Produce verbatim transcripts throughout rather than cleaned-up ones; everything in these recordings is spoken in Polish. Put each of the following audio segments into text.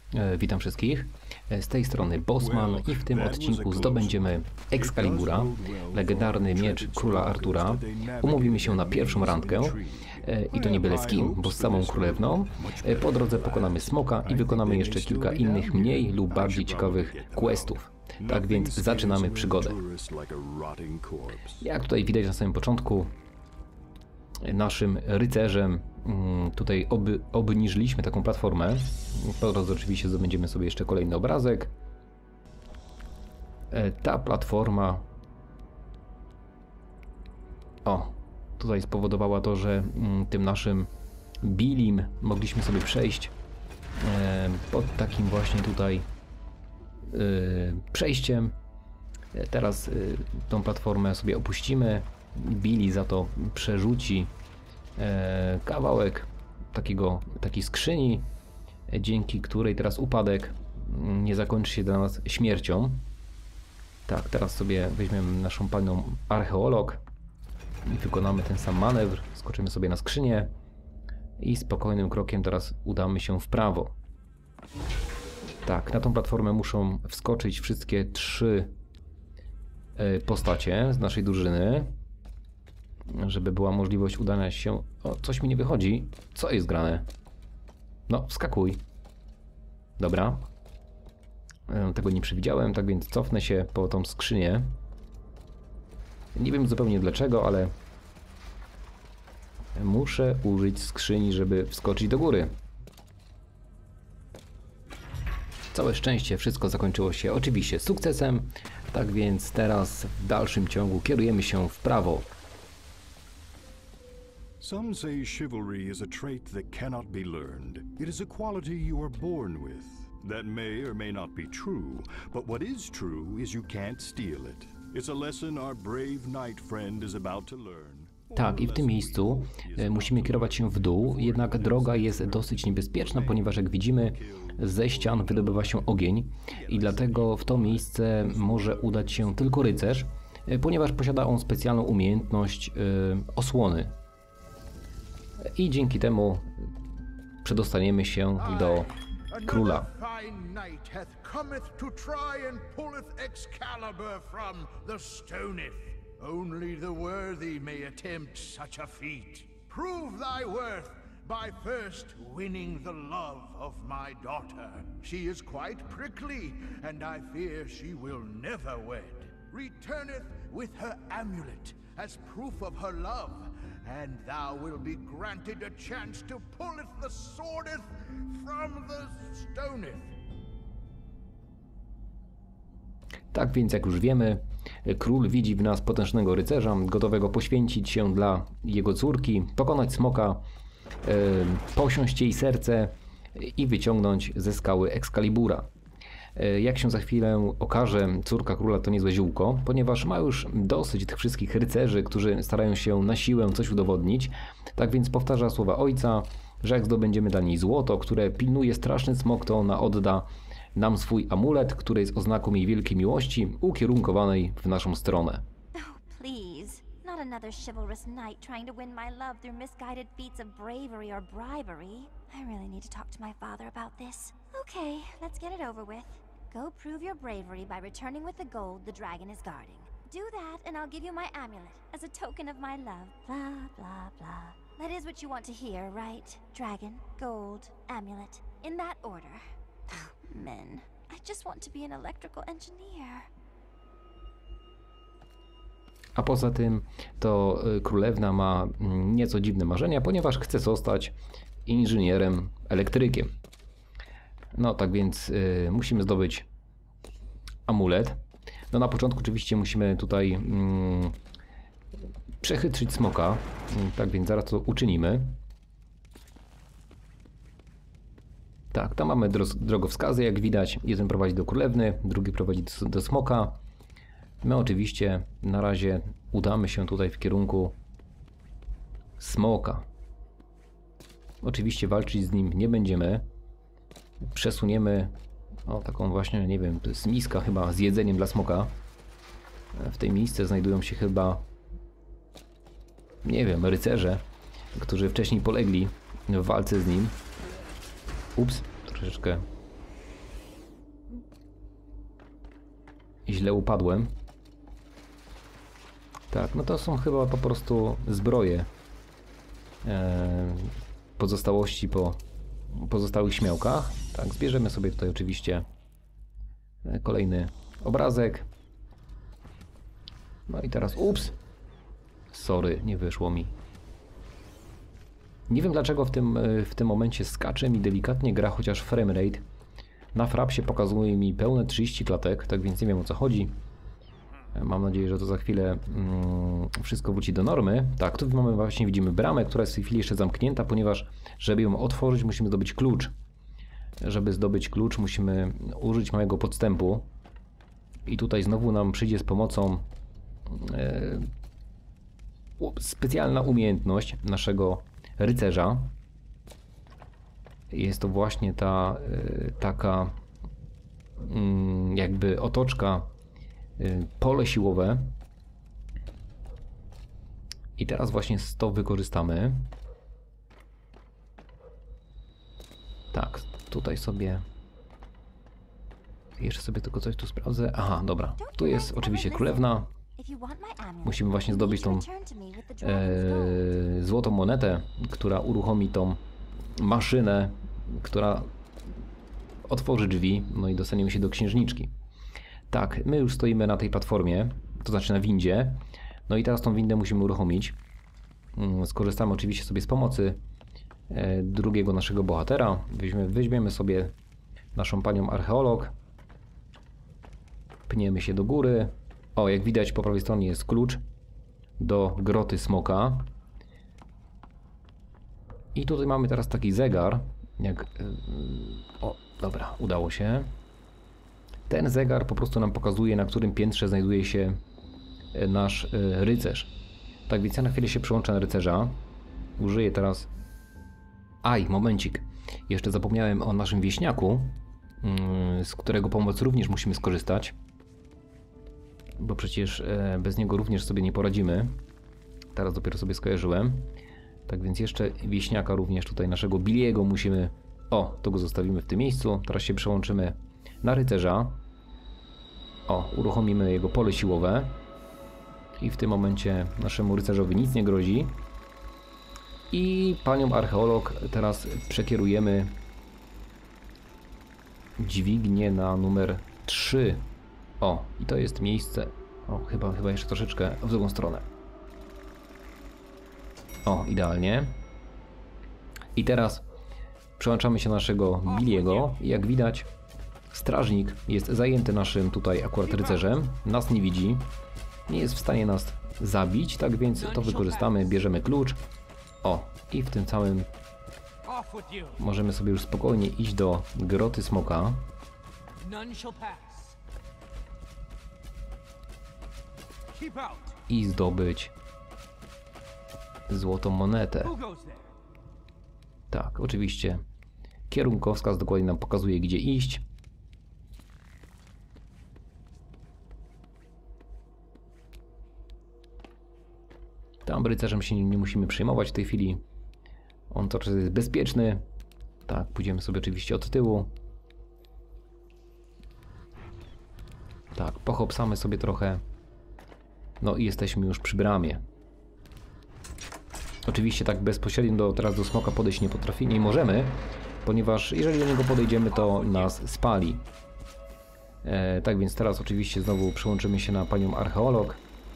E, witam wszystkich. E, z tej strony Bossman i w tym odcinku zdobędziemy Excalibura, legendarny miecz króla Artura. Umówimy się na pierwszą randkę e, i to nie byle z kim, bo z samą królewną. E, po drodze pokonamy smoka i wykonamy jeszcze kilka innych mniej lub bardziej ciekawych questów. Tak więc zaczynamy przygodę. Jak tutaj widać na samym początku, naszym rycerzem tutaj oby, obniżyliśmy taką platformę. Po drodze oczywiście zdobędziemy sobie jeszcze kolejny obrazek. Ta platforma o, tutaj spowodowała to, że tym naszym Billim mogliśmy sobie przejść pod takim właśnie tutaj przejściem. Teraz tą platformę sobie opuścimy. Billy za to przerzuci e, kawałek takiego, takiej skrzyni, e, dzięki której teraz upadek nie zakończy się dla nas śmiercią. Tak, teraz sobie weźmiemy naszą panią archeolog i wykonamy ten sam manewr. Skoczymy sobie na skrzynię i spokojnym krokiem teraz udamy się w prawo. Tak, na tą platformę muszą wskoczyć wszystkie trzy e, postacie z naszej drużyny, żeby była możliwość udania się... O, coś mi nie wychodzi. Co jest grane? No, wskakuj. Dobra. Tego nie przewidziałem, tak więc cofnę się po tą skrzynię. Nie wiem zupełnie dlaczego, ale muszę użyć skrzyni, żeby wskoczyć do góry. Całe szczęście wszystko zakończyło się oczywiście sukcesem, tak więc teraz w dalszym ciągu kierujemy się w prawo. Some say chivalry is a trait that cannot be learned. It is a quality you are born with. That may or may not be true, but what is true is you can't steal it. It's a lesson our brave knight friend is about to learn. Tak, i w tym miejscu e, musimy kierować się w dół, jednak droga jest dosyć niebezpieczna, ponieważ jak widzimy, ze ścian wydobywa się ogień i dlatego w to miejsce może udać się tylko rycerz, e, ponieważ posiada on specjalną umiejętność e, osłony. I dzięki temu przedostaniemy się do króla. Only the worthy may attempt such a feat. Prove thy worth by first winning the love of my daughter. She is quite prickly, and I fear she will never wed. Returneth with her amulet as proof of her love, and thou will be granted a chance to pulleth the swordeth from the stoneth. Tak więc, jak już wiemy, król widzi w nas potężnego rycerza, gotowego poświęcić się dla jego córki, pokonać smoka, yy, posiąść jej serce i wyciągnąć ze skały Excalibura. Yy, jak się za chwilę okaże, córka króla to niezłe ziółko, ponieważ ma już dosyć tych wszystkich rycerzy, którzy starają się na siłę coś udowodnić. Tak więc powtarza słowa ojca, że jak zdobędziemy dla niej złoto, które pilnuje straszny smok, to ona odda nam swój amulet, który jest oznaką jej wielkiej miłości, ukierunkowanej w naszą stronę. Oh, please. Not another chivalrous knight trying to win my love through misguided feats of bravery or bribery. I really need to talk to my father about this. Okay, let's get it over with. Go prove your bravery by returning with the gold the dragon is guarding. Do that and I'll give you my amulet as a token of my love. Blah, blah, blah. That is what you want to hear, right? Dragon, gold, amulet. In that order. Men. I just want to be an electrical engineer. A poza tym to królewna ma nieco dziwne marzenia, ponieważ chce zostać inżynierem, elektrykiem. No tak więc y, musimy zdobyć amulet. No na początku oczywiście musimy tutaj mm, przechytrzyć smoka. Tak więc zaraz to uczynimy. Tak, tam mamy drogowskazy, jak widać. Jeden prowadzi do królewny, drugi prowadzi do, do smoka. My oczywiście na razie udamy się tutaj w kierunku smoka. Oczywiście walczyć z nim nie będziemy. Przesuniemy o, taką właśnie, nie wiem, to jest miska chyba z jedzeniem dla smoka. W tej miejsce znajdują się chyba, nie wiem, rycerze, którzy wcześniej polegli w walce z nim. Ups, troszeczkę źle upadłem. Tak, no to są chyba po prostu zbroje. E, pozostałości po pozostałych śmiałkach. Tak, zbierzemy sobie tutaj oczywiście kolejny obrazek. No i teraz, ups! Sorry, nie wyszło mi. Nie wiem dlaczego w tym, w tym momencie skacze mi delikatnie gra, chociaż framerate na frapsie pokazuje mi pełne trzydzieści klatek, tak więc nie wiem o co chodzi. Mam nadzieję, że to za chwilę mm, wszystko wróci do normy. Tak, tu mamy właśnie, widzimy bramę, która jest w tej chwili jeszcze zamknięta, ponieważ żeby ją otworzyć, musimy zdobyć klucz. Żeby zdobyć klucz, musimy użyć małego podstępu. I tutaj znowu nam przyjdzie z pomocą e, specjalna umiejętność naszego rycerza. Jest to właśnie ta e, taka mm, jakby otoczka, e, pole siłowe. I teraz właśnie to wykorzystamy. Tak, tutaj sobie... Jeszcze sobie tylko coś tu sprawdzę. Aha, dobra. Tu jest oczywiście królewna. Musimy właśnie zdobyć tą e, złotą monetę, która uruchomi tą maszynę, która otworzy drzwi, no i dostaniemy się do księżniczki. Tak, my już stoimy na tej platformie, to znaczy na windzie. No i teraz tą windę musimy uruchomić. Skorzystamy oczywiście sobie z pomocy e, drugiego naszego bohatera. Weźmiemy, weźmiemy sobie naszą panią archeolog. Pniemy się do góry. O, jak widać po prawej stronie jest klucz do groty smoka. I tutaj mamy teraz taki zegar. Jak... O, dobra, udało się. Ten zegar po prostu nam pokazuje, na którym piętrze znajduje się nasz rycerz. Tak więc ja na chwilę się przyłączę na rycerza. Użyję teraz... Aj, momencik. Jeszcze zapomniałem o naszym wieśniaku, z którego pomocy również musimy skorzystać. Bo przecież bez niego również sobie nie poradzimy. Teraz dopiero sobie skojarzyłem. Tak więc jeszcze wieśniaka również tutaj naszego Billiego musimy... O, to go zostawimy w tym miejscu. Teraz się przełączymy na rycerza. O, uruchomimy jego pole siłowe. I w tym momencie naszemu rycerzowi nic nie grozi. I panią archeolog teraz przekierujemy dźwignię na numer trzy. O, i to jest miejsce. O, chyba, chyba jeszcze troszeczkę w drugą stronę. O, idealnie. I teraz przełączamy się naszego Billiego. Jak widać, strażnik jest zajęty naszym tutaj akurat rycerzem. Nas nie widzi. Nie jest w stanie nas zabić, tak więc to wykorzystamy. Bierzemy klucz. O, i w tym całym możemy sobie już spokojnie iść do groty smoka. I zdobyć złotą monetę. Tak, oczywiście kierunkowskaz dokładnie nam pokazuje, gdzie iść. Tam rycerzem się nie musimy przejmować w tej chwili. On to jest bezpieczny. Tak, pójdziemy sobie oczywiście od tyłu. Tak, pochopsamy sobie trochę. No i jesteśmy już przy bramie. Oczywiście tak bezpośrednio do, teraz do smoka podejść nie potrafi, nie możemy, ponieważ jeżeli do niego podejdziemy, to nas spali. E, tak więc teraz oczywiście znowu przyłączymy się na panią archeolog.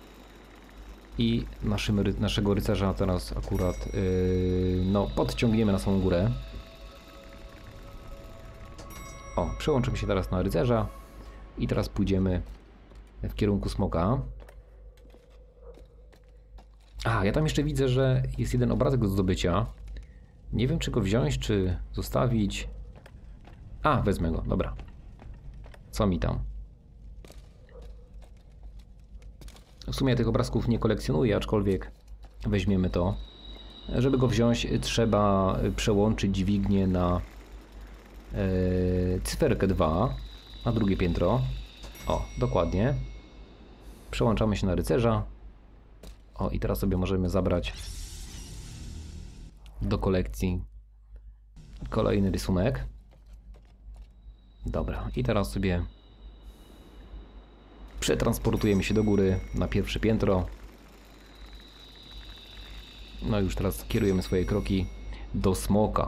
I naszym, naszego rycerza teraz akurat yy, no, podciągniemy na samą górę. O, przełączymy się teraz na rycerza. I teraz pójdziemy w kierunku smoka. A, ja tam jeszcze widzę, że jest jeden obrazek do zdobycia. Nie wiem, czy go wziąć, czy zostawić. A, wezmę go, dobra. Co mi tam? W sumie ja tych obrazków nie kolekcjonuję, aczkolwiek weźmiemy to. Żeby go wziąć, trzeba przełączyć dźwignię na yy, cyferkę dwa, na drugie piętro. O, dokładnie. Przełączamy się na rycerza. O, i teraz sobie możemy zabrać do kolekcji kolejny rysunek. Dobra, i teraz sobie przetransportujemy się do góry na pierwsze piętro. No już teraz kierujemy swoje kroki do smoka.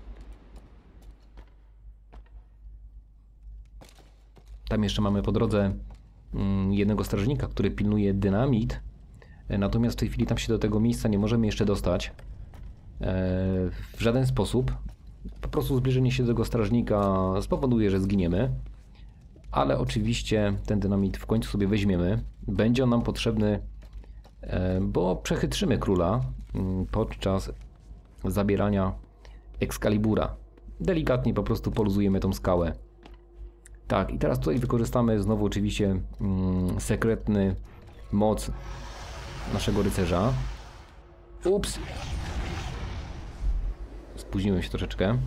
Tam jeszcze mamy po drodze jednego strażnika, który pilnuje dynamit. Natomiast w tej chwili tam się do tego miejsca nie możemy jeszcze dostać w żaden sposób. Po prostu zbliżenie się do tego strażnika spowoduje, że zginiemy. Ale oczywiście ten dynamit w końcu sobie weźmiemy. Będzie on nam potrzebny, bo przechytrzymy króla podczas zabierania Excalibura. Delikatnie po prostu poluzujemy tą skałę. Tak, i teraz tutaj wykorzystamy znowu oczywiście mm, sekretny moc naszego rycerza. Ups! Spóźniłem się troszeczkę.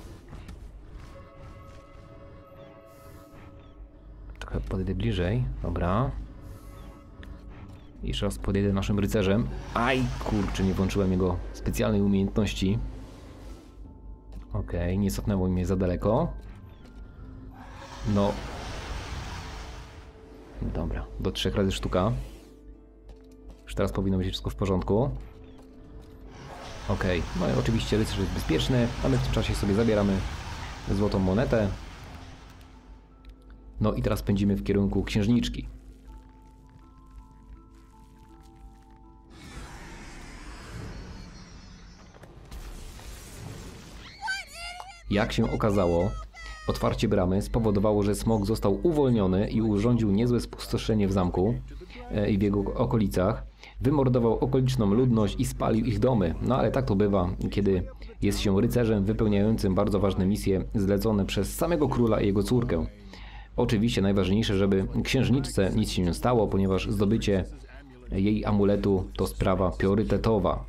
Trochę podejdę bliżej, dobra. Jeszcze raz podejdę naszym rycerzem. Aj, kurczę, nie włączyłem jego specjalnej umiejętności. Okej, okay, nie cofnęło mnie za daleko. No. Dobra, do trzech razy sztuka. Już teraz powinno być wszystko w porządku. Okej, okay. No i oczywiście rycerz jest bezpieczny, a my w tym czasie sobie zabieramy złotą monetę. No i teraz pędzimy w kierunku księżniczki. Jak się okazało, otwarcie bramy spowodowało, że smok został uwolniony i urządził niezłe spustoszenie w zamku i w jego okolicach. Wymordował okoliczną ludność i spalił ich domy. No ale tak to bywa, kiedy jest się rycerzem wypełniającym bardzo ważne misje zlecone przez samego króla i jego córkę. Oczywiście najważniejsze, żeby księżniczce nic się nie stało, ponieważ zdobycie jej amuletu to sprawa priorytetowa.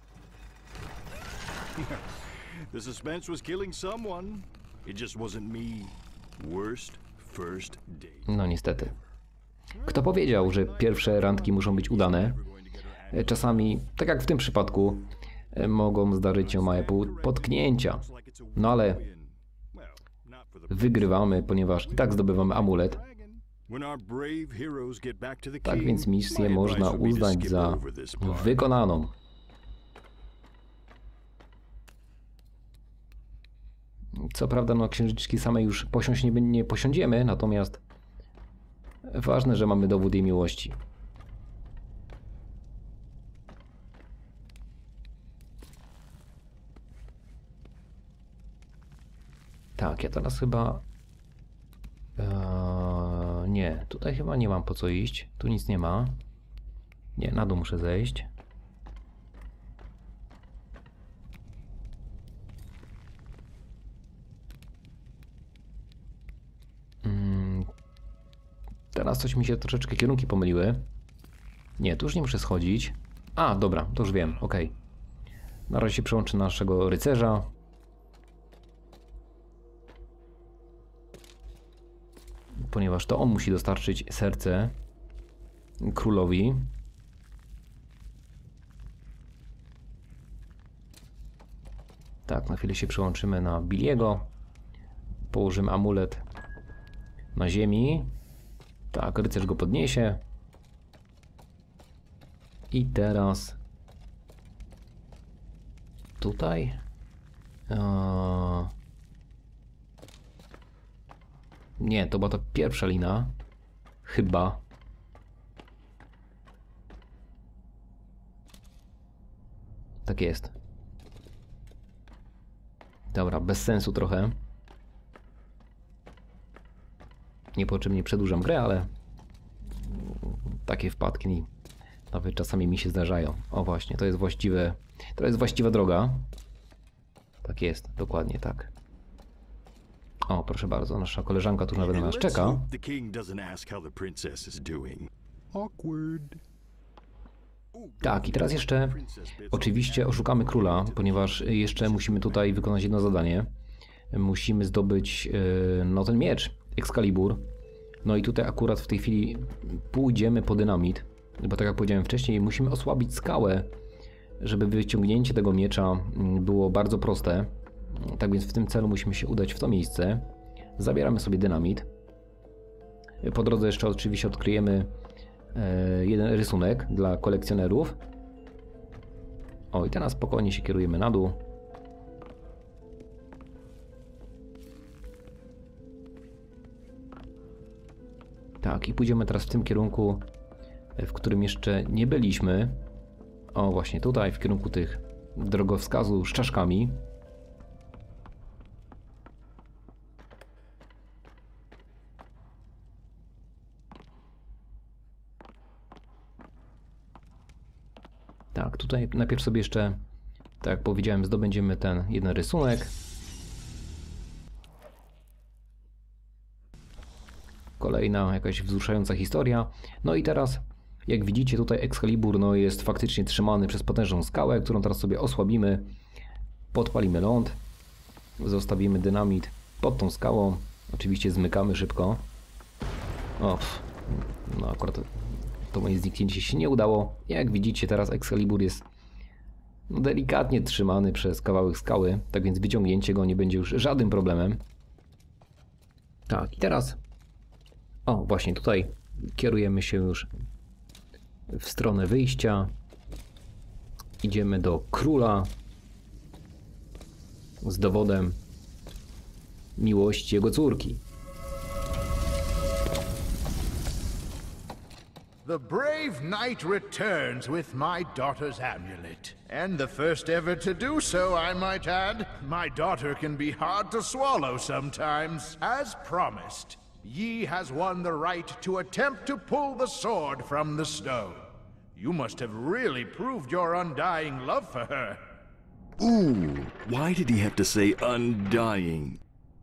The suspense was killing someone. It just wasn't me. Worst first date. No niestety. Kto powiedział, że pierwsze randki muszą być udane? Czasami, tak jak w tym przypadku, mogą zdarzyć się małe potknięcia. No ale wygrywamy, ponieważ i tak zdobywamy amulet. Tak więc misję można uznać za wykonaną. Co prawda, no księżniczki samej już posiąść nie, nie posiądziemy, natomiast ważne, że mamy dowód jej miłości. Tak, ja teraz chyba... Eee, nie, tutaj chyba nie mam po co iść. Tu nic nie ma. Nie, na dół muszę zejść. Hmm. Teraz coś mi się troszeczkę kierunki pomyliły. Nie, tu już nie muszę schodzić. A, dobra, to już wiem, ok. Na razie się przyłączę naszego rycerza. Ponieważ to on musi dostarczyć serce królowi. Tak, na chwilę się przyłączymy na Billiego. Położymy amulet na ziemi. Tak, rycerz go podniesie. I teraz tutaj eee... nie, to była ta pierwsza lina. Chyba. Tak jest. Dobra, bez sensu trochę. Niepotrzebnie przedłużam grę, ale takie wpadki nawet czasami mi się zdarzają. O właśnie, to jest właściwe, to jest właściwa droga. Tak jest, dokładnie tak. O, proszę bardzo, nasza koleżanka tu nawet na nas czeka. Tak, i teraz jeszcze oczywiście oszukamy króla, ponieważ jeszcze musimy tutaj wykonać jedno zadanie. Musimy zdobyć no ten miecz, Excalibur. No i tutaj akurat w tej chwili pójdziemy po dynamit, bo tak jak powiedziałem wcześniej, musimy osłabić skałę, żeby wyciągnięcie tego miecza było bardzo proste. Tak więc w tym celu musimy się udać w to miejsce. Zabieramy sobie dynamit. Po drodze jeszcze oczywiście odkryjemy jeden rysunek dla kolekcjonerów. O, i teraz spokojnie się kierujemy na dół. Tak, i pójdziemy teraz w tym kierunku, w którym jeszcze nie byliśmy. O, właśnie tutaj, w kierunku tych drogowskazów z czaszkami. Tak, tutaj najpierw sobie jeszcze, tak jak powiedziałem, zdobędziemy ten jeden rysunek. Kolejna jakaś wzruszająca historia. No i teraz, jak widzicie, tutaj Excalibur no, jest faktycznie trzymany przez potężną skałę, którą teraz sobie osłabimy. Podpalimy ląd. Zostawimy dynamit pod tą skałą. Oczywiście zmykamy szybko. O, no akurat to moje zniknięcie się nie udało. Jak widzicie, teraz Excalibur jest no, delikatnie trzymany przez kawałek skały, tak więc wyciągnięcie go nie będzie już żadnym problemem. Tak, i teraz o, właśnie tutaj kierujemy się już w stronę wyjścia. Idziemy do króla z dowodem miłości jego córki. The brave knight returns with my daughter's amulet. And the first ever to do so, I might add. My daughter can be hard to swallow sometimes. As promised, Yi has won the right to attempt to pull the sword from the stone. You must have really proved your undying love for her. Ooh, why did he have to say undying?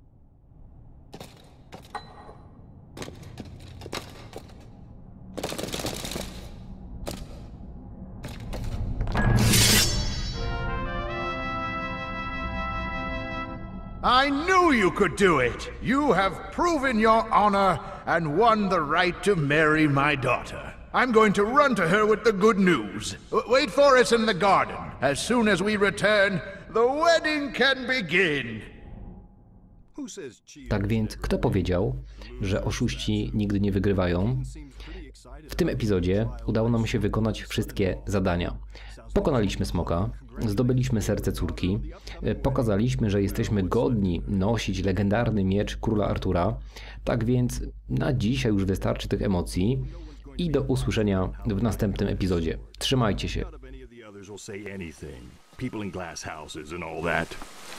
I knew you could do it! You have proven your honor and won the right to marry my daughter. I'm going to run to her with the good news. W- wait for us in the garden. As soon as we return, the wedding can begin. Tak więc, kto powiedział, że oszuści nigdy nie wygrywają? W tym epizodzie udało nam się wykonać wszystkie zadania. Pokonaliśmy smoka, zdobyliśmy serce córki, pokazaliśmy, że jesteśmy godni nosić legendarny miecz króla Artura. Tak więc na dzisiaj już wystarczy tych emocji i do usłyszenia w następnym epizodzie. Trzymajcie się. People in glass houses and all that.